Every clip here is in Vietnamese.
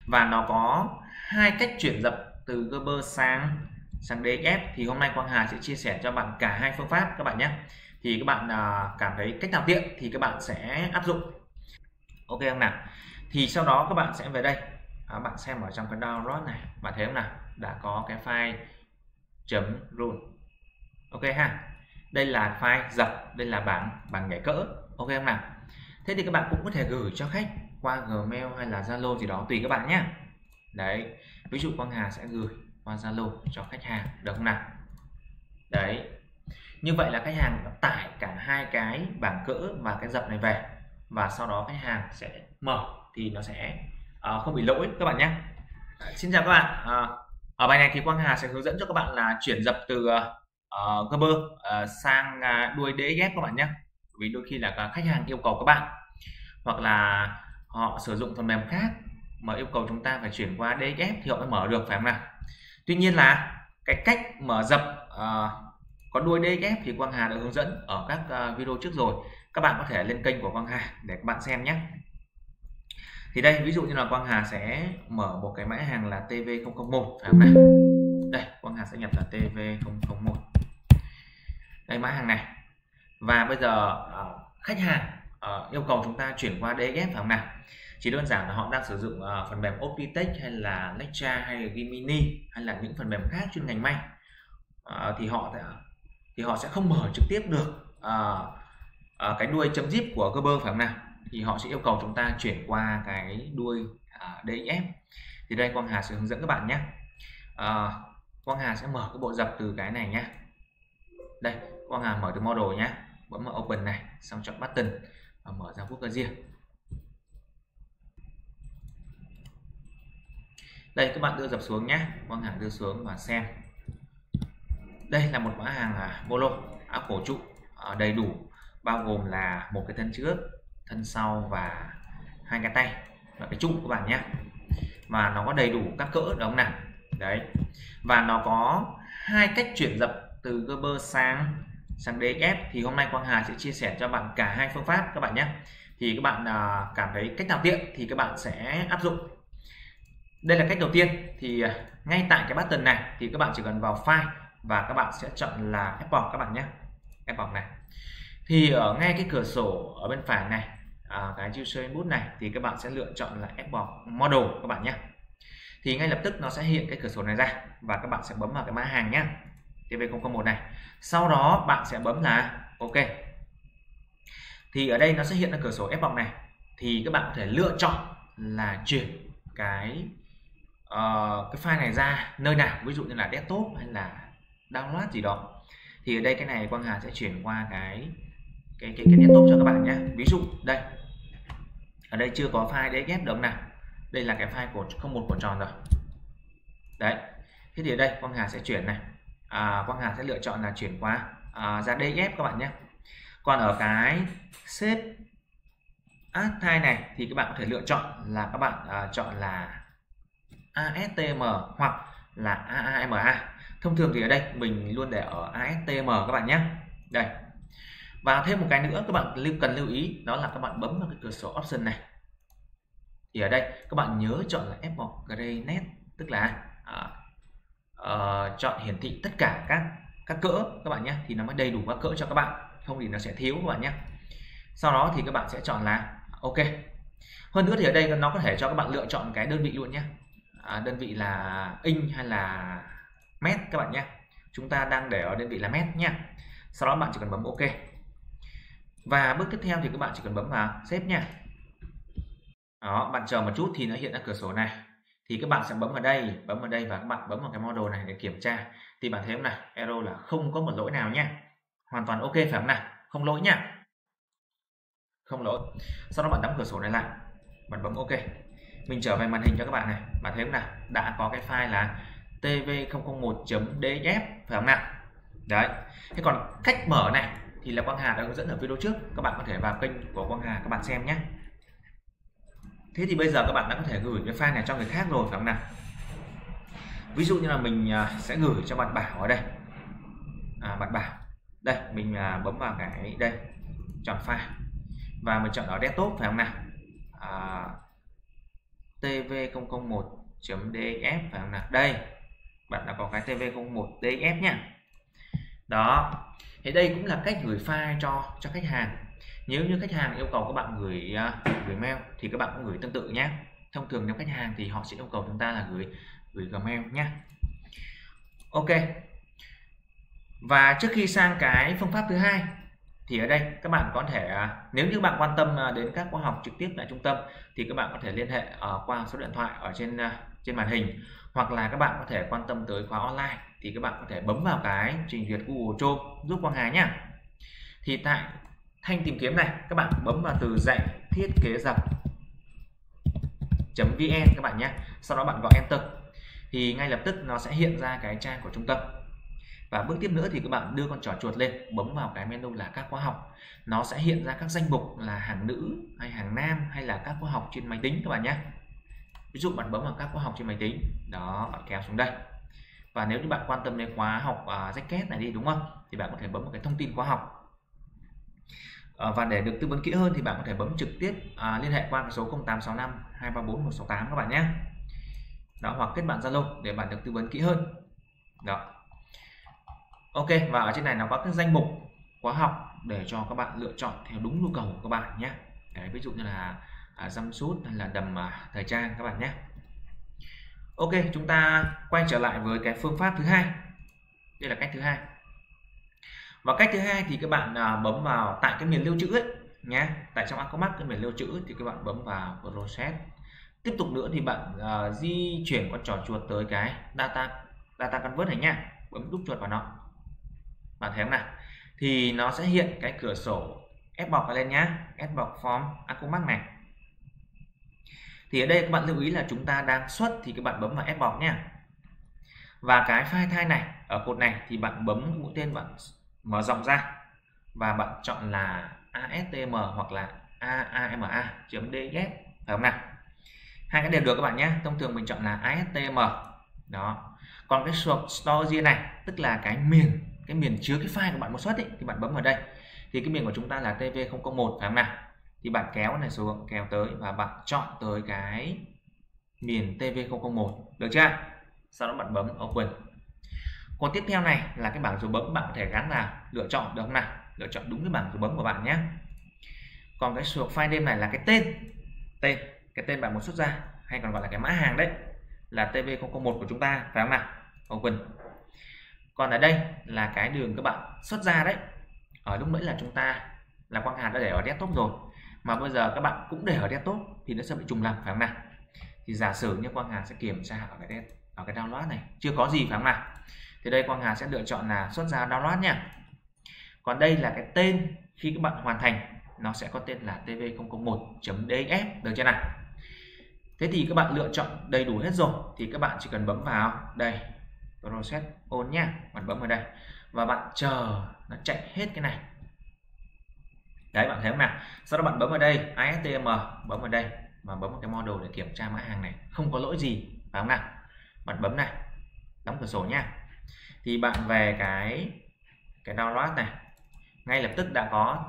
và nó có hai cách chuyển dập từ Gerber sang DXF. Thì hôm nay Quang Hà sẽ chia sẻ cho bạn cả hai phương pháp các bạn nhé. Thì các bạn cảm thấy cách nào tiện thì các bạn sẽ áp dụng, ok không nào? Thì sau đó các bạn sẽ về đây, bạn xem ở trong cái download này, bạn thấy không nào, đã có cái file .rule, ok ha. Đây là file dập, đây là bảng nhảy cỡ, ok không nào? Thế thì các bạn cũng có thể gửi cho khách qua Gmail hay là Zalo gì đó tùy các bạn nhé. Đấy, ví dụ Quang Hà sẽ gửi qua Zalo cho khách hàng, được không nào? Đấy, như vậy là khách hàng tải cả hai cái bảng cỡ và cái dập này về, và sau đó khách hàng sẽ mở thì nó sẽ không bị lỗi các bạn nhé. Xin chào các bạn. Ở bài này thì Quang Hà sẽ hướng dẫn cho các bạn là chuyển dập từ Gerber sang đuôi DXF các bạn nhé. Vì đôi khi là khách hàng yêu cầu các bạn, hoặc là họ sử dụng phần mềm khác mà yêu cầu chúng ta phải chuyển qua DXF thì họ mới mở được, phải không nào? Tuy nhiên là cái cách mở dập có đuôi DXF thì Quang Hà đã hướng dẫn ở các video trước rồi. Các bạn có thể lên kênh của Quang Hà để các bạn xem nhé. Thì đây, ví dụ như là Quang Hà sẽ mở một cái mã hàng là TV001, phải không nào? Đây, Quang Hà sẽ nhập là TV001. Đây mã hàng này. Và bây giờ khách hàng yêu cầu chúng ta chuyển qua DXF, phải không nào? Chỉ đơn giản là họ đang sử dụng phần mềm Optitech hay là Lectra hay là Gemini hay là những phần mềm khác chuyên ngành may, thì họ sẽ không mở trực tiếp được cái đuôi chấm zip của Gerber, phải không nào? Thì họ sẽ yêu cầu chúng ta chuyển qua cái đuôi DXF. Thì đây Quang Hà sẽ hướng dẫn các bạn nhé. Quang Hà sẽ mở cái bộ dập từ cái này nhé. Đây, Quang Hà mở từ model nhé, bấm vào open này, xong chọn button và mở ra quốc gia riêng. Đây các bạn đưa dập xuống nhé, Quang Hà đưa xuống và xem. Đây là một mã hàng polo áo cổ trụ đầy đủ, bao gồm là một cái thân trước, thân sau và hai cái tay và cái trụ các bạn nhé. Và nó có đầy đủ các cỡ, đúng không nào? Đấy. Và nó có hai cách chuyển dập từ Gerber sang DXF. Thì hôm nay Quang Hà sẽ chia sẻ cho bạn cả hai phương pháp các bạn nhé. Thì các bạn cảm thấy cách nào tiện thì các bạn sẽ áp dụng. Đây là cách đầu tiên. Thì ngay tại cái button này thì các bạn chỉ cần vào file và các bạn sẽ chọn là export các bạn nhé. Export này. Thì ở ngay cái cửa sổ ở bên phải này, cái user input này, thì các bạn sẽ lựa chọn là export model các bạn nhé. Thì ngay lập tức nó sẽ hiện cái cửa sổ này ra và các bạn sẽ bấm vào cái mã hàng nhé, TV001 này. Sau đó bạn sẽ bấm là OK. Thì ở đây nó sẽ hiện ra cửa sổ export này. Thì các bạn có thể lựa chọn là chuyển cái file này ra nơi nào, ví dụ như là desktop hay là download gì đó. Thì ở đây cái này Quang Hà sẽ chuyển qua cái desktop cho các bạn nhé. Ví dụ đây, ở đây chưa có file DXF được nào. Đây là cái file của 01 của tròn rồi. Đấy. Thế thì ở đây Quang Hà sẽ chuyển này. Quang Hà sẽ lựa chọn là chuyển qua ra DXF các bạn nhé. Còn ở cái save as file này thì các bạn có thể lựa chọn là các bạn chọn là ASTM hoặc là AAMA. Thông thường thì ở đây mình luôn để ở ASTM các bạn nhé. Đây. Và thêm một cái nữa các bạn cần lưu ý, đó là các bạn bấm vào cái cửa sổ option này. Thì ở đây các bạn nhớ chọn là Export Gradient, tức là chọn hiển thị tất cả các cỡ các bạn nhé, thì nó mới đầy đủ các cỡ cho các bạn, không thì nó sẽ thiếu các bạn nhé. Sau đó thì các bạn sẽ chọn là OK. Hơn nữa thì ở đây nó có thể cho các bạn lựa chọn cái đơn vị luôn nhé. Đơn vị là inch hay là mét các bạn nhé. Chúng ta đang để ở đơn vị là mét nhé. Sau đó bạn chỉ cần bấm OK. Và bước tiếp theo thì các bạn chỉ cần bấm vào Save nha. Đó, bạn chờ một chút thì nó hiện ra cửa sổ này. Thì các bạn sẽ bấm vào đây và các bạn bấm vào cái model này để kiểm tra. Thì bạn thấy không nào, error là không có một lỗi nào nhé. Hoàn toàn OK phải không nào? Không lỗi nha. Không lỗi. Sau đó bạn đóng cửa sổ này lại. Bạn bấm OK. Mình trở về màn hình cho các bạn này. Bạn thấy không nào? Đã có cái file là tv001.df phải không nào? Đấy. Thế còn cách mở này thì là Quang Hà đã hướng dẫn ở video trước. Các bạn có thể vào kênh của Quang Hà các bạn xem nhé. Thế thì bây giờ các bạn đã có thể gửi cái file này cho người khác rồi phải không nào? Ví dụ như là mình sẽ gửi cho bạn Bảo ở đây. Bạn Bảo. Đây, mình bấm vào cái đây, chọn file và mình chọn ở desktop phải không nào? tv001.df phải không nào? Đây, bạn đã có cái tv01.df nhá. Đó. Thì đây cũng là cách gửi file cho khách hàng. Nếu như khách hàng yêu cầu các bạn gửi mail thì các bạn cũng gửi tương tự nhé. Thông thường nếu khách hàng thì họ sẽ yêu cầu chúng ta là gửi Gmail nhé. Ok. Và trước khi sang cái phương pháp thứ hai thì ở đây các bạn có thể, nếu như bạn quan tâm đến các khóa học trực tiếp tại trung tâm thì các bạn có thể liên hệ qua số điện thoại ở trên màn hình, hoặc là các bạn có thể quan tâm tới khóa online thì các bạn có thể bấm vào cái trình duyệt Google Chrome giúp Quang Hà nhé. Thì tại thanh tìm kiếm này các bạn bấm vào từ dạy thiết kế dập .vn các bạn nhé, sau đó bạn gọi Enter thì ngay lập tức nó sẽ hiện ra cái trang của trung tâm. Và bước tiếp nữa thì các bạn đưa con trỏ chuột lên, bấm vào cái menu là các khóa học, nó sẽ hiện ra các danh mục là hàng nữ hay hàng nam hay là các khóa học trên máy tính các bạn nhé. Ví dụ bạn bấm vào các khóa học trên máy tính đó, bạn kéo xuống đây. Và nếu như bạn quan tâm đến khóa học jacket này đi, đúng không, thì bạn có thể bấm vào cái thông tin khóa học. Và để được tư vấn kỹ hơn thì bạn có thể bấm trực tiếp liên hệ qua số 0865 234 168 các bạn nhé. Đó, hoặc kết bạn Zalo để bạn được tư vấn kỹ hơn. Đó. Ok, và ở trên này nó có các danh mục khóa học để cho các bạn lựa chọn theo đúng nhu cầu của các bạn nhé. Đấy, ví dụ như là jumpsuit hay là đầm thời trang các bạn nhé. Ok, chúng ta quay trở lại với cái phương pháp thứ hai. Đây là cách thứ hai. Và cách thứ hai thì các bạn bấm vào tại cái miền lưu trữ ấy nhé. Tại trong Acomac cái miền lưu trữ thì các bạn bấm vào Process. Tiếp tục nữa thì bạn di chuyển con trỏ chuột tới cái data convert này nhá. Bấm đúp chuột vào nó. Bạn thấy không nào? Thì nó sẽ hiện cái cửa sổ Xbox lên nhá, Xbox Form Acomac này. Thì ở đây các bạn lưu ý là chúng ta đang xuất thì các bạn bấm vào Xbox nhá. Và cái file thai này ở cột này thì bạn bấm mũi tên, bạn mở rộng ra và bạn chọn là ASTM hoặc là AAMA.df phải không nào? Hai cái đều được các bạn nhé. Thông thường mình chọn là ASTM. Đó. Còn cái storage này tức là cái miền chứa cái file của bạn muốn xuất ấy, thì bạn bấm vào đây. Thì cái miền của chúng ta là tv001 phải không nào? Thì bạn kéo này xuống, kéo tới và bạn chọn tới cái miền tv001, được chưa? Sau đó bạn bấm Open. Còn tiếp theo này là cái bảng dấu bấm, bạn có thể gắn vào lựa chọn được không nào? Lựa chọn đúng cái bảng dấu bấm của bạn nhé. Còn cái suộc file name này là cái cái tên bạn muốn xuất ra, hay còn gọi là cái mã hàng đấy, là tv001 của chúng ta phải không nào? Open. Còn ở đây là cái đường các bạn xuất ra đấy. Ở lúc nãy là chúng ta là Quang Hà đã để ở desktop rồi, mà bây giờ các bạn cũng để ở desktop thì nó sẽ bị trùng lặp phải không nào? Thì giả sử như Quang Hà sẽ kiểm tra ở cái download này chưa có gì phải không nào? Thì đây Quang Hà sẽ lựa chọn là xuất ra download nha. Còn đây là cái tên khi các bạn hoàn thành, nó sẽ có tên là tv001.df, được chưa nào? Thế thì các bạn lựa chọn đầy đủ hết rồi thì các bạn chỉ cần bấm vào đây Process On nhá, bạn bấm vào đây và bạn chờ nó chạy hết cái này. Đấy, bạn thấy không nào? Sau đó bạn bấm vào đây ASTM, bấm vào đây và bấm vào cái model để kiểm tra mã hàng này không có lỗi gì phải không nào? Bạn bấm này, đóng cửa sổ nhá. Thì bạn về cái download này, ngay lập tức đã có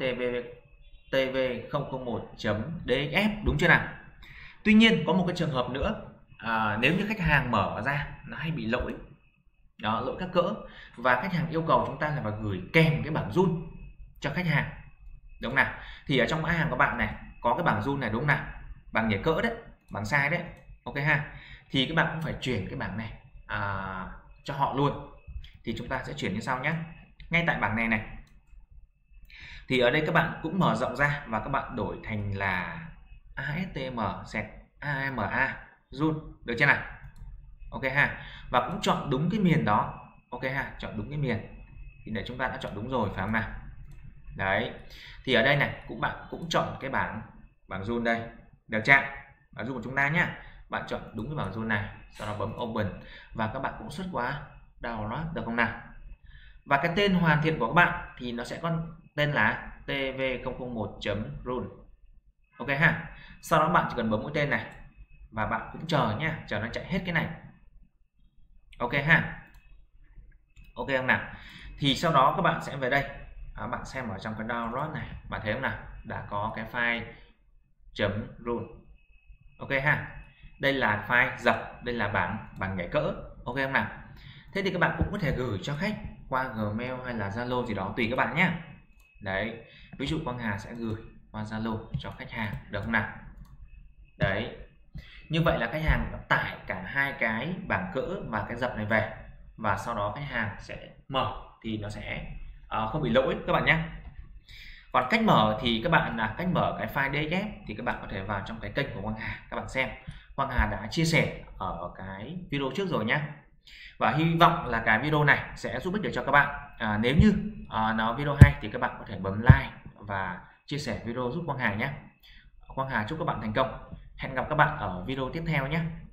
tv001.df, đúng chưa nào? Tuy nhiên có một cái trường hợp nữa, nếu như khách hàng mở ra nó hay bị lỗi đó, lỗi các cỡ, và khách hàng yêu cầu chúng ta là phải gửi kèm cái bảng run cho khách hàng, đúng không nào? Thì ở trong mã hàng của bạn này có cái bảng run này, đúng không nào? Bảng nhảy cỡ đấy, bảng size đấy, ok ha. Thì các bạn cũng phải chuyển cái bảng này cho họ luôn. Thì chúng ta sẽ chuyển như sau nhé. Ngay tại bảng này thì ở đây các bạn cũng mở rộng ra và các bạn đổi thành là ASTM sẹt AMA run, được chưa nào? Ok ha. Và cũng chọn đúng cái miền đó, ok ha, chọn đúng cái miền. Thì để chúng ta đã chọn đúng rồi phải không nào? Đấy. Thì ở đây này bạn cũng chọn cái bảng run đây, được chưa? Bảng run của chúng ta nhá. Bạn chọn đúng cái bảng run này, sau đó bấm Open và các bạn cũng xuất qua download, được không nào? Và cái tên hoàn thiện của các bạn thì nó sẽ có tên là tv001.run, ok ha. Sau đó bạn chỉ cần bấm mũi tên này và bạn cũng chờ nhá, chờ nó chạy hết cái này, ok ha. Ok không nào? Thì sau đó các bạn sẽ về đây, bạn xem ở trong cái download này, bạn thấy không nào? Đã có cái file .run, ok ha. đây là file dập, đây là bảng nhảy cỡ, ok không nào? Thế thì các bạn cũng có thể gửi cho khách qua Gmail hay là Zalo gì đó tùy các bạn nhé. Đấy, ví dụ Quang Hà sẽ gửi qua Zalo cho khách hàng, được không nào? Đấy, như vậy là khách hàng tải cả hai cái bảng cỡ và cái dập này về, và sau đó khách hàng sẽ mở thì nó sẽ không bị lỗi các bạn nhé. Còn cách mở thì các bạn là cách mở cái file DXF thì các bạn có thể vào trong cái kênh của Quang Hà, các bạn xem Quang Hà đã chia sẻ ở cái video trước rồi nhé. Và hy vọng là cái video này sẽ giúp ích được cho các bạn. Nếu như nó video hay thì các bạn có thể bấm like và chia sẻ video giúp Quang Hà nhé. Quang Hà chúc các bạn thành công. Hẹn gặp các bạn ở video tiếp theo nhé.